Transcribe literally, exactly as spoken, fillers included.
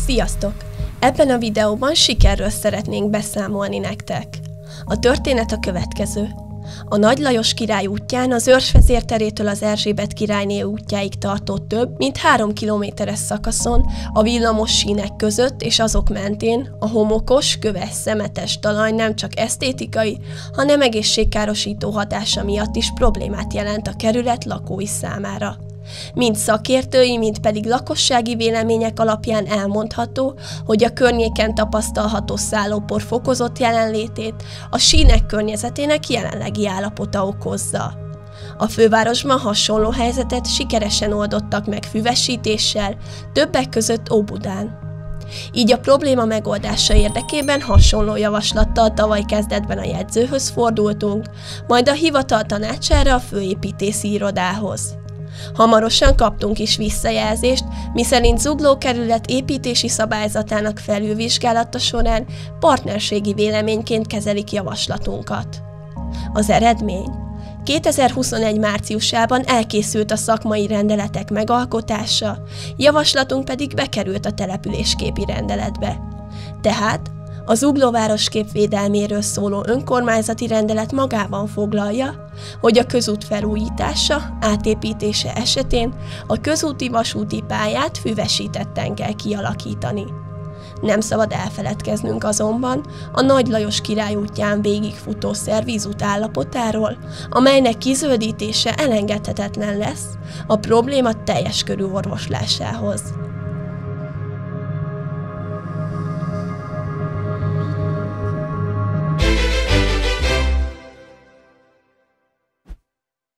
Sziasztok! Ebben a videóban sikerről szeretnénk beszámolni nektek. A történet a következő. A Nagy Lajos király útján az Őrs vezérterétől az Erzsébet királyné útjáig tartó több mint három kilométeres szakaszon a villamos sínek között és azok mentén a homokos, köves, szemetes talaj nem csak esztétikai, hanem egészségkárosító hatása miatt is problémát jelent a kerület lakói számára. Mind szakértői, mind pedig lakossági vélemények alapján elmondható, hogy a környéken tapasztalható szállópor fokozott jelenlétét a sínek környezetének jelenlegi állapota okozza. A fővárosban hasonló helyzetet sikeresen oldottak meg füvesítéssel, többek között Óbudán. Így a probléma megoldása érdekében hasonló javaslattal tavaly kezdetben a jegyzőhöz fordultunk, majd a hivatal tanácsára a főépítészi irodához. Hamarosan kaptunk is visszajelzést, miszerint Zugló kerület építési szabályzatának felülvizsgálata során partnerségi véleményként kezelik javaslatunkat. Az eredmény? kétezer-huszonegy márciusában elkészült a szakmai rendeletek megalkotása, javaslatunk pedig bekerült a településképi rendeletbe. Tehát a Zugló városkép védelméről szóló önkormányzati rendelet magában foglalja, hogy a közút felújítása, átépítése esetén a közúti vasúti pályát füvesítetten kell kialakítani. Nem szabad elfeledkeznünk azonban a Nagy Lajos király útján végigfutó szervízút állapotáról, amelynek kizöldítése elengedhetetlen lesz a probléma teljes körű orvoslásához.